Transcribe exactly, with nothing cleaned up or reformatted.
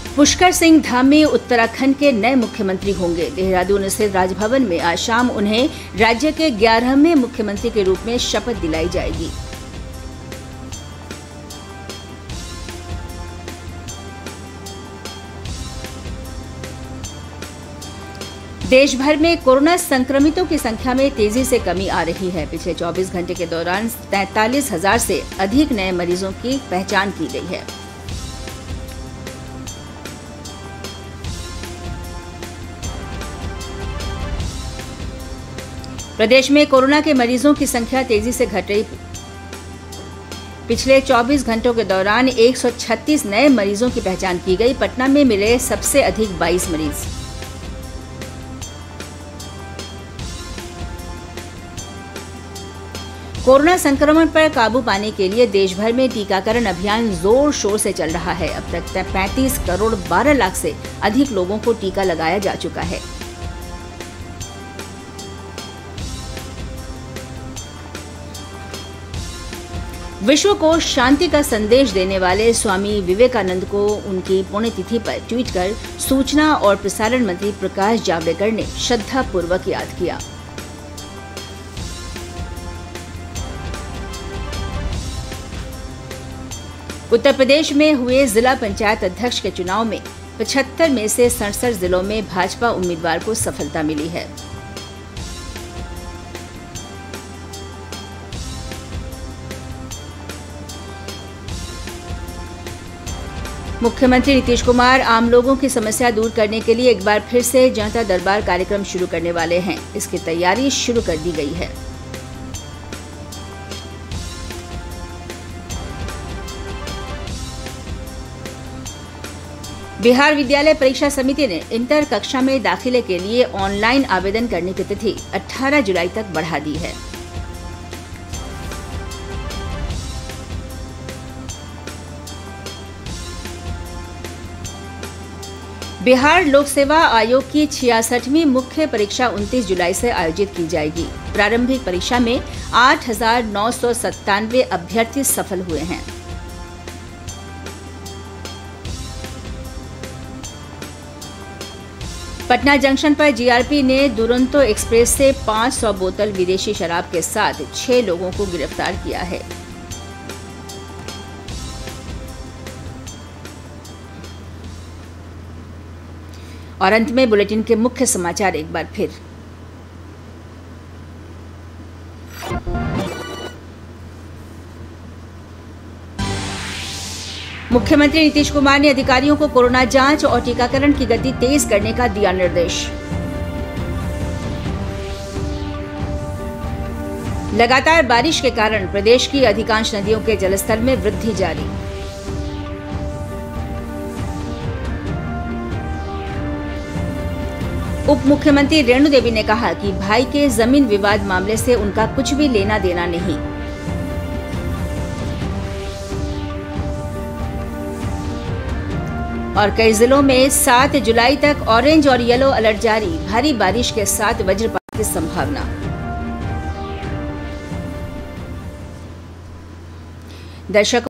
पुष्कर सिंह धामी उत्तराखंड के नए मुख्यमंत्री होंगे। देहरादून स्थित राजभवन में आज शाम उन्हें राज्य के ग्यारहवें मुख्यमंत्री के रूप में शपथ दिलाई जाएगी। देश भर में कोरोना संक्रमितों की संख्या में तेजी से कमी आ रही है। पिछले चौबीस घंटे के दौरान तैंतालीस हजार से अधिक नए मरीजों की पहचान की गई है। प्रदेश में कोरोना के मरीजों की संख्या तेजी से घट रही। पिछले चौबीस घंटों के दौरान एक सौ छत्तीस नए मरीजों की पहचान की गई। पटना में मिले सबसे अधिक बाईस मरीज। कोरोना संक्रमण पर काबू पाने के लिए देश भर में टीकाकरण अभियान जोर शोर से चल रहा है। अब तक पैंतीस करोड़ बारह लाख से अधिक लोगों को टीका लगाया जा चुका है। विश्व को शांति का संदेश देने वाले स्वामी विवेकानंद को उनकी पुण्यतिथि पर ट्वीट कर सूचना और प्रसारण मंत्री प्रकाश जावड़ेकर ने श्रद्धापूर्वक याद किया। उत्तर प्रदेश में हुए जिला पंचायत अध्यक्ष के चुनाव में पचहत्तर में से सड़सठ जिलों में भाजपा उम्मीदवार को सफलता मिली है। मुख्यमंत्री नीतीश कुमार आम लोगों की समस्या दूर करने के लिए एक बार फिर से जनता दरबार कार्यक्रम शुरू करने वाले हैं। इसकी तैयारी शुरू कर दी गई है। बिहार विद्यालय परीक्षा समिति ने इंटर कक्षा में दाखिले के लिए ऑनलाइन आवेदन करने की तिथि अठारह जुलाई तक बढ़ा दी है। बिहार लोक सेवा आयोग की छियासठवीं मुख्य परीक्षा उनतीस जुलाई से आयोजित की जाएगी। प्रारंभिक परीक्षा में आठ हजार नौ सौ सत्तानवे अभ्यर्थी सफल हुए हैं। पटना जंक्शन पर जीआरपी ने दुरंतो एक्सप्रेस से पाँच सौ बोतल विदेशी शराब के साथ छह लोगों को गिरफ्तार किया है। और अंत में बुलेटिन के मुख्य समाचार एक बार फिर। मुख्यमंत्री नीतीश कुमार ने अधिकारियों को कोरोना जांच और टीकाकरण की गति तेज करने का दिया निर्देश। लगातार बारिश के कारण प्रदेश की अधिकांश नदियों के जलस्तर में वृद्धि जारी। उप मुख्यमंत्री रेणु देवी ने कहा कि भाई के जमीन विवाद मामले से उनका कुछ भी लेना देना नहीं। और कई जिलों में सात जुलाई तक ऑरेंज और येलो अलर्ट जारी। भारी बारिश के साथ वज्रपात की संभावना। दर्शकों